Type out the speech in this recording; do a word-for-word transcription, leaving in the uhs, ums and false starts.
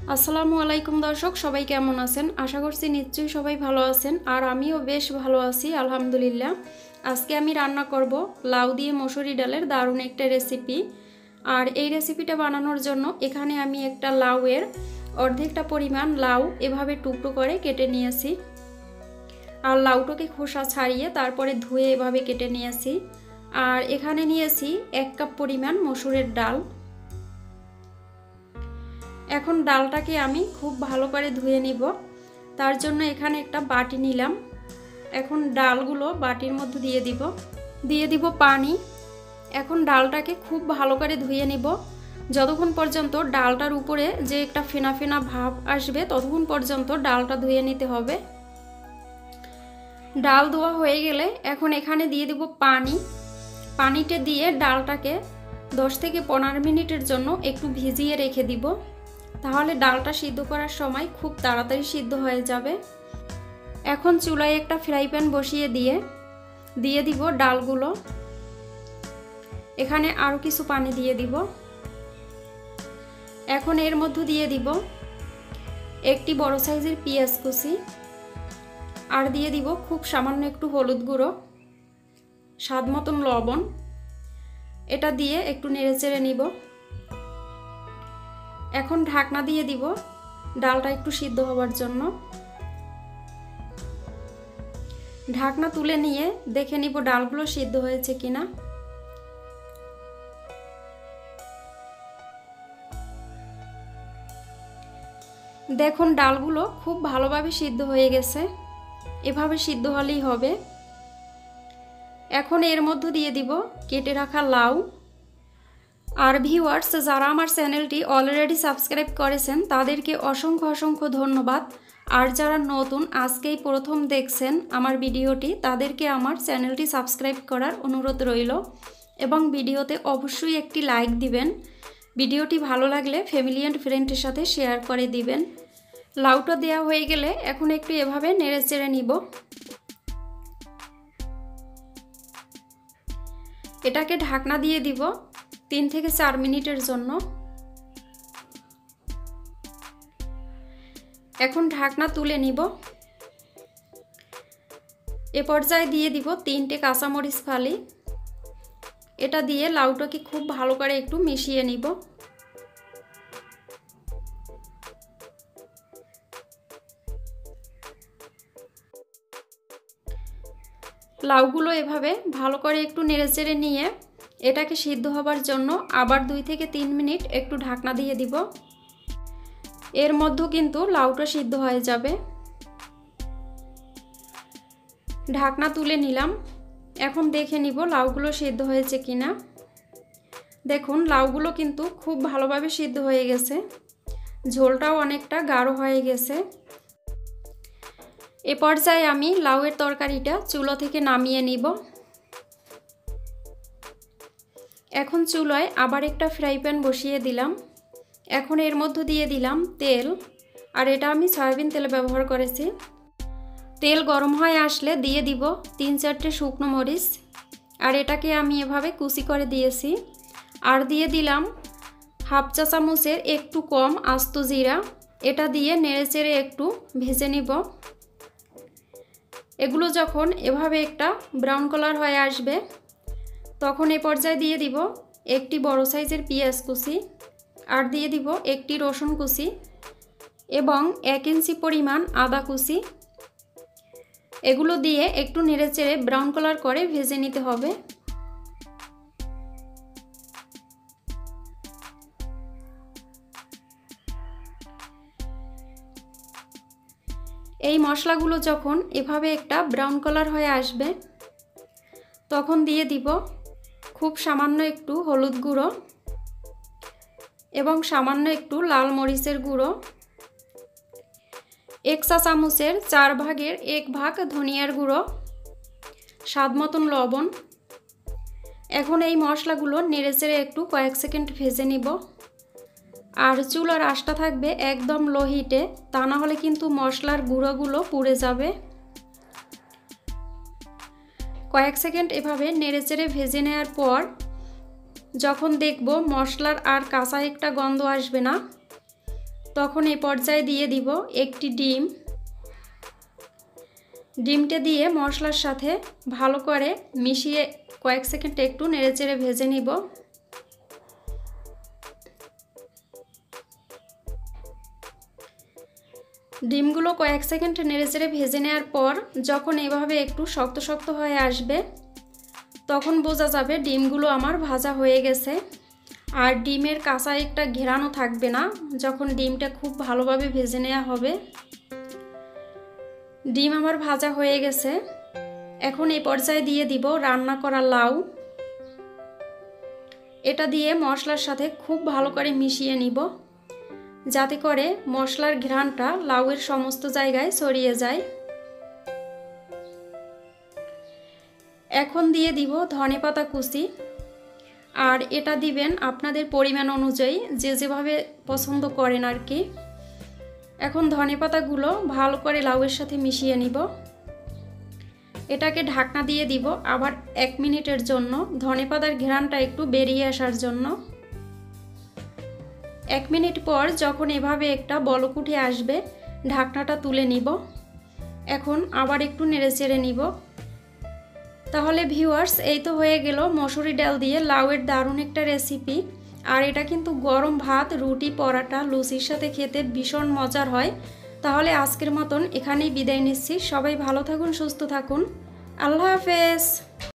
আসসালামু আলাইকুম দর্শক, সবাই কেমন আছেন? আশা করছি নিশ্চয়ই সবাই ভালো আছেন, আর আমিও বেশ ভালো আছি আলহামদুলিল্লাহ। আজকে আমি রান্না করব লাউ দিয়ে মসুরি ডালের দারুণ একটা রেসিপি। আর এই রেসিপিটা বানানোর জন্য এখানে আমি একটা লাউয়ের অর্ধেকটা পরিমাণ লাউ এভাবে টুকরো করে কেটে নিয়েছি। আর লাউটাকে খোসা ছাড়িয়ে তারপরে ধুয়ে এভাবে কেটে নিয়েছি। আর এখানে নিয়েছি এক কাপ পরিমাণ মসুরের ডাল। এখন ডালটাকে আমি খুব ভালো করে ধুয়ে নিব। তার জন্য এখানে একটা বাটি নিলাম। এখন ডালগুলো বাটির মধ্যে দিয়ে দিব দিয়ে দিব পানি। এখন ডালটাকে খুব ভালো করে ধুয়ে নিব যতক্ষণ পর্যন্ত ডালটার উপরে যে একটা ফেনা ফেনা ভাব আসবে ততক্ষণ পর্যন্ত ডালটা ধুয়ে নিতে হবে। ডাল ধোয়া হয়ে গেলে এখন এখানে দিয়ে দিব পানি। পানিতে দিয়ে ডালটাকে দশ থেকে পনেরো মিনিটের জন্য একটু ভিজিয়ে রেখে দিব, তাহলে ডালটা সিদ্ধ করার সময় খুব তাড়াতাড়ি সিদ্ধ হয়ে যাবে। এখন চুলায় একটা ফ্রাই প্যান বসিয়ে দিয়ে দিয়ে দিব ডালগুলো। এখানে আরও কিছু পানি দিয়ে দিব। এখন এর মধ্যে দিয়ে দিব একটি বড় সাইজের পেঁয়াজ কুচি, আর দিয়ে দিব খুব সামান্য একটু হলুদ গুঁড়ো, স্বাদ মতন লবণ। এটা দিয়ে একটু নেড়েচেড়ে নিব। এখন ঢাকনা দিয়ে দিব ডালটা একটু সিদ্ধ হওয়ার জন্য। ঢাকনা তুলে নিয়ে দেখে নিব ডালগুলো সিদ্ধ হয়েছে কিনা। দেখুন ডালগুলো খুব ভালোভাবে সিদ্ধ হয়ে গেছে, এভাবে সিদ্ধ হলেই হবে। এখন এর মধ্যে দিয়ে দিব কেটে রাখা লাউ। আর ভিউয়ার্স, যারা আমার চ্যানেলটি অলরেডি সাবস্ক্রাইব করেছেন তাদেরকে অসংখ্য অসংখ্য ধন্যবাদ। আর যারা নতুন আজকেই প্রথম দেখছেন আমার ভিডিওটি, তাদেরকে আমার চ্যানেলটি সাবস্ক্রাইব করার অনুরোধ রইল এবং ভিডিওতে অবশ্যই একটি লাইক দিবেন। ভিডিওটি ভালো লাগলে ফ্যামিলি অ্যান্ড ফ্রেন্ডের সাথে শেয়ার করে দিবেন। লাউটা দেওয়া হয়ে গেলে এখন একটু এভাবে নেড়ে চেড়ে নিব। এটাকে ঢাকনা দিয়ে দিব তিন থেকে চার মিনিটের জন্য। এখন ঢাকনা তুলে নিব। এ পর্যায়ে দিয়ে দিব তিনটে কাঁচামরিচ ফালি। এটা দিয়ে লাউটাকে খুব ভালো করে একটু মিশিয়ে নিব। লাউগুলো এভাবে ভালো করে একটু নেড়েচেড়ে নিয়ে এটাকে সিদ্ধ হবার জন্য আবার দুই থেকে তিন মিনিট একটু ঢাকনা দিয়ে দিব। এর মধ্যে কিন্তু লাউটা সিদ্ধ হয়ে যাবে। ঢাকনা তুলে নিলাম। এখন দেখে নিব লাউগুলো সিদ্ধ হয়েছে কিনা। দেখুন লাউগুলো কিন্তু খুব ভালোভাবে সিদ্ধ হয়ে গেছে, ঝোলটাও অনেকটা গাঢ় হয়ে গেছে। এ পর্যায়ে আমি লাউয়ের তরকারিটা চুলা থেকে নামিয়ে নিব। এখন চুলায় আবার একটা ফ্রাই প্যান বসিয়ে দিলাম। এখন এর মধ্যে দিয়ে দিলাম তেল, আর এটা আমি সয়াবিন তেল ব্যবহার করেছি। তেল গরম হয়ে আসলে দিয়ে দিব তিন চারটে শুকনো মরিচ, আর এটাকে আমি এভাবে কুচি করে দিয়েছি। আর দিয়ে দিলাম হাফ চা চামচের একটু কম আস্ত জিরা। এটা দিয়ে নেড়েচেড়ে একটু ভেজে নিব। এগুলো যখন এভাবে একটা ব্রাউন কালার হয়ে আসবে তখন এ পর্যায়ে দিয়ে দিব একটি বড় সাইজের পেঁয়াজ কুচি, আর দিয়ে দিব একটি রসুন কুচি এবং এক ইঞ্চি পরিমাণ আদা কুচি। এগুলো দিয়ে একটু নেড়েচেড়ে ব্রাউন কালার করে ভেজে নিতে হবে। এই মশলাগুলো যখন এভাবে একটা ব্রাউন কালার হয়ে আসবে তখন দিয়ে দিব খুব সামান্য একটু হলুদ গুঁড়ো এবং সামান্য একটু লাল মরিচের গুঁড়ো, এক চা চামচের চার ভাগের এক ভাগ ধনিয়ার গুঁড়ো, স্বাদ মতন লবণ। এখন এই মশলাগুলো নেড়েচেড়ে একটু কয়েক সেকেন্ড ভেজে নিব। আর চুলার আঁচটা থাকবে একদম লো হিটে, তা না হলে কিন্তু মশলার গুঁড়োগুলো পুড়ে যাবে। কয়েক সেকেন্ড এভাবে নেড়েচেড়ে ভেজে নেওয়ার পর যখন দেখব মশলার আর কাঁচা একটা গন্ধ আসবে না, তখন এই পর্যায়ে দিয়ে দিব একটি ডিম। ডিমটা দিয়ে মশলার সাথে ভালো করে মিশিয়ে কয়েক সেকেন্ড একটু নেড়েচেড়ে ভেজে নিব। ডিমগুলো কয়েক সেকেন্ড নেড়েচেড়ে ভেজে নেওয়ার পর যখন এভাবে একটু শক্ত শক্ত হয়ে আসবে তখন বোঝা যাবে ডিমগুলো আমার ভাজা হয়ে গেছে। আর ডিমের কাঁচা একটা ঘেরানো থাকবে না যখন ডিমটা খুব ভালোভাবে ভেজে নেওয়া হবে। ডিম আমার ভাজা হয়ে গেছে। এখন এই পর্যায়ে দিয়ে দিব রান্না করা লাউ। এটা দিয়ে মশলার সাথে খুব ভালো করে মিশিয়ে নিব যাতে করে মশলার ঘ্রাণটা লাউয়ের সমস্ত জায়গায় ছড়িয়ে যায়। এখন দিয়ে দিব ধনেপাতা কুচি। আর এটা দিবেন আপনাদের পরিমাণ অনুযায়ী, যে যেভাবে পছন্দ করেন আর কি। এখন ধনেপাতাগুলো ভালো করে লাউয়ের সাথে মিশিয়ে নিব। এটাকে ঢাকনা দিয়ে দিব আবার এক মিনিটের জন্য, ধনেপাতার ঘ্রাণটা একটু বেরিয়ে আসার জন্য। এক মিনিট পর যখন এভাবে একটা বলক উঠে আসবে ঢাকনাটা তুলে নিব। এখন আবার একটু নেড়েচেড়ে নিব। তাহলে ভিউয়ার্স, এই তো হয়ে গেল মসুরি ডাল দিয়ে লাউয়ের দারুণ একটা রেসিপি। আর এটা কিন্তু গরম ভাত, রুটি, পরাটা, লুচির সাথে খেতে ভীষণ মজার হয়। তাহলে আজকের মতন এখানেই বিদায় নিচ্ছি। সবাই ভালো থাকুন, সুস্থ থাকুন। আল্লাহ হাফেজ।